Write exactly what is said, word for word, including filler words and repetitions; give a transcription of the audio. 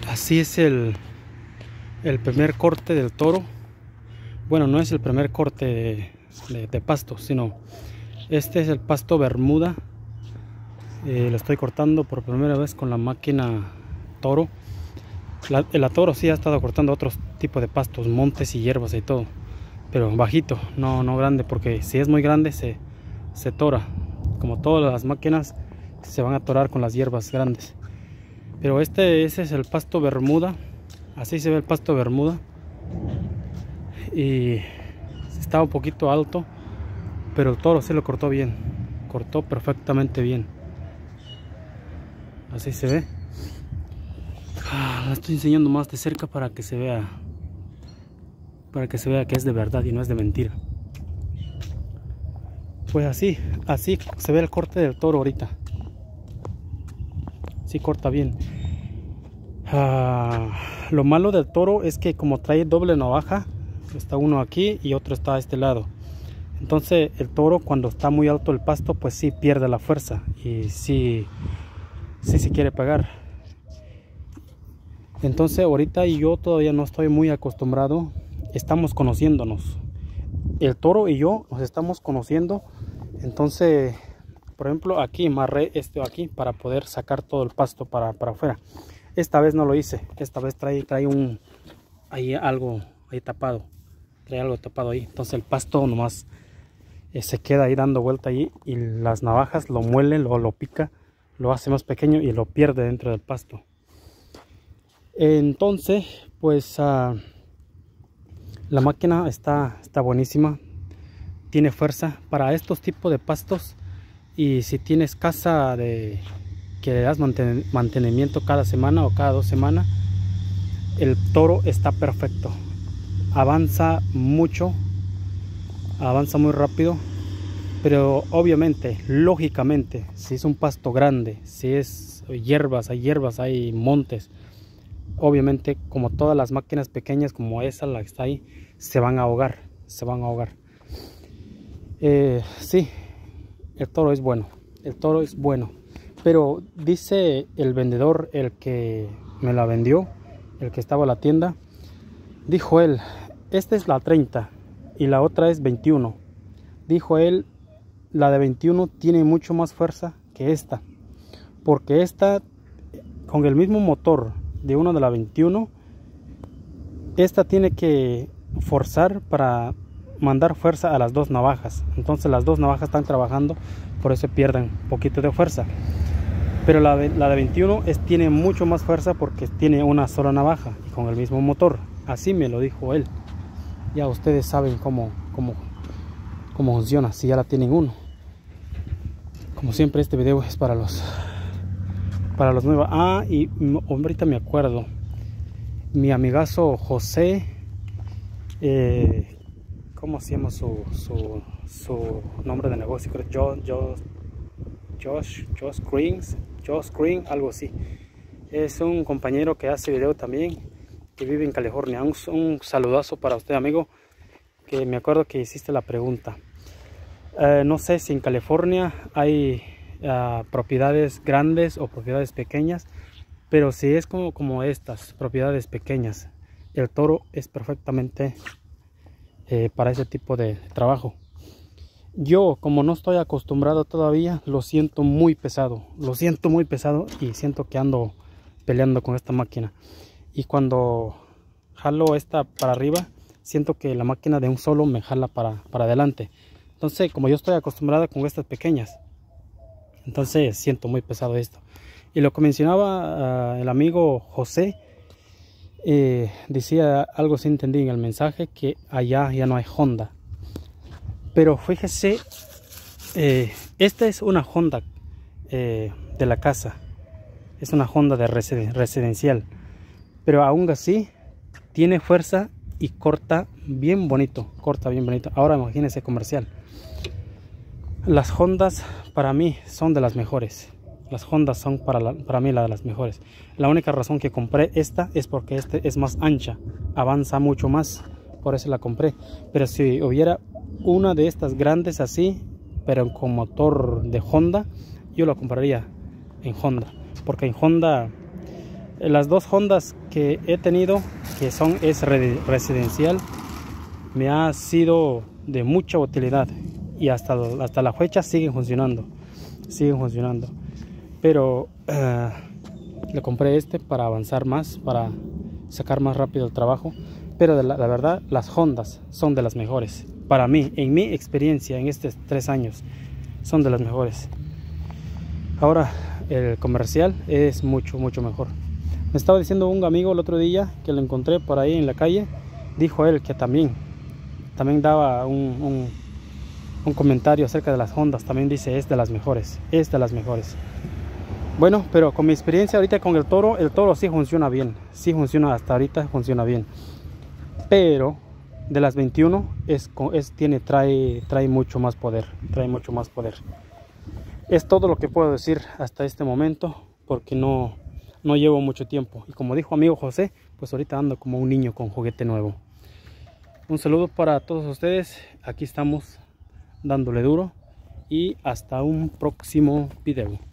Así es el, el primer corte del toro. Bueno, no es el primer corte de, de, de pasto, sino este es el pasto Bermuda. Eh, lo estoy cortando por primera vez con la máquina Toro. La, la Toro sí ha estado cortando otros tipos de pastos, montes y hierbas y todo, pero bajito, no, no grande, porque si es muy grande se, se tora. Como todas las máquinas se van a torar con las hierbas grandes. Pero este ese es el pasto Bermuda. Así se ve el pasto Bermuda. Y estaba un poquito alto, pero el toro sí lo cortó bien. Cortó perfectamente bien. Así se ve. Ah, la estoy enseñando más de cerca para que se vea. Para que se vea que es de verdad y no es de mentira. Pues así, así se ve el corte del toro ahorita. Sí corta bien. Ah, lo malo del toro es que como trae doble navaja, está uno aquí y otro está a este lado. Entonces el toro, cuando está muy alto el pasto, pues sí pierde la fuerza y sí, sí se quiere pegar. Entonces ahorita yo todavía no estoy muy acostumbrado. Estamos conociéndonos. El toro y yo nos estamos conociendo. Entonces, por ejemplo, aquí amarré esto aquí para poder sacar todo el pasto para, para afuera. Esta vez no lo hice. Esta vez trae, trae un ahí algo ahí tapado. Trae algo tapado ahí. Entonces el pasto nomás eh, se queda ahí dando vuelta ahí y las navajas lo muelen, lo, lo pica, lo hace más pequeño y lo pierde dentro del pasto. Entonces, pues uh, la máquina está, está buenísima. Tiene fuerza para estos tipos de pastos. Y si tienes casa de que le das manten, mantenimiento cada semana o cada dos semanas, el toro está perfecto. Avanza mucho, avanza muy rápido, pero obviamente, lógicamente, si es un pasto grande, si es hierbas, hay hierbas, hay montes, obviamente como todas las máquinas pequeñas como esa, la que está ahí, se van a ahogar, se van a ahogar. Eh, sí, el toro es bueno, el toro es bueno, pero dice el vendedor, el que me la vendió, el que estaba en la tienda, dijo él, esta es la treinta y la otra es veintiuno. Dijo él, la de veintiuno tiene mucho más fuerza que esta, porque esta, con el mismo motor de una de la veintiuno, esta tiene que forzar para mandar fuerza a las dos navajas. Entonces las dos navajas están trabajando, por eso pierden un poquito de fuerza. Pero la de, la de veintiuno es, tiene mucho más fuerza porque tiene una sola navaja y con el mismo motor. Así me lo dijo él. Ya ustedes saben cómo, cómo, cómo funciona si ya la tienen uno. Como siempre, este video es para los para los nuevos. Ah, y ahorita me acuerdo, mi amigazo José, eh, ¿cómo se llama su, su, su nombre de negocio? Josh, Josh, Josh, Josh Green, Josh Green, algo así. Es un compañero que hace video también, que vive en California. Un, un saludazo para usted, amigo, que me acuerdo que hiciste la pregunta. Eh, no sé si en California hay uh, propiedades grandes o propiedades pequeñas, pero si es como, como estas propiedades pequeñas, el toro es perfectamente eh, para ese tipo de trabajo. Yo, como no estoy acostumbrado todavía, lo siento muy pesado, lo siento muy pesado y siento que ando peleando con esta máquina. Y cuando jalo esta para arriba, siento que la máquina de un solo me jala para, para adelante. Entonces, como yo estoy acostumbrada con estas pequeñas, entonces siento muy pesado esto. Y lo que mencionaba uh, el amigo José, eh, decía algo, si entendí en el mensaje, que allá ya no hay Honda. Pero fíjese, eh, esta es una Honda eh, de la casa, es una Honda de residen residencial, pero aún así tiene fuerza y corta bien bonito, corta bien bonito. Ahora imagínense comercial. Las Hondas para mí son de las mejores. Las Hondas son para, la, para mí la de las mejores. La única razón que compré esta es porque este es más ancha, avanza mucho más, por eso la compré. Pero si hubiera una de estas grandes así, pero con motor de Honda, yo la compraría en Honda, porque en Honda, las dos Hondas que he tenido, que son es residencial, me ha sido de mucha utilidad y hasta, hasta la fecha siguen funcionando, siguen funcionando. Pero uh, le compré este para avanzar más, para sacar más rápido el trabajo. Pero de la, la verdad, las Hondas son de las mejores. Para mí, en mi experiencia, en estos tres años, son de las mejores. Ahora, el comercial es mucho, mucho mejor. Me estaba diciendo un amigo el otro día, que lo encontré por ahí en la calle, dijo él que también, también daba un, un, un comentario acerca de las Hondas. También dice, es de las mejores, es de las mejores. Bueno, pero con mi experiencia ahorita con el Toro, el Toro sí funciona bien. Sí funciona, hasta ahorita funciona bien. Pero de las veintiuno es, es, tiene, trae, trae mucho más poder. Trae mucho más poder. Es todo lo que puedo decir hasta este momento, porque no, no llevo mucho tiempo. Y como dijo amigo José, pues ahorita ando como un niño con juguete nuevo. Un saludo para todos ustedes. Aquí estamos dándole duro. Y hasta un próximo video.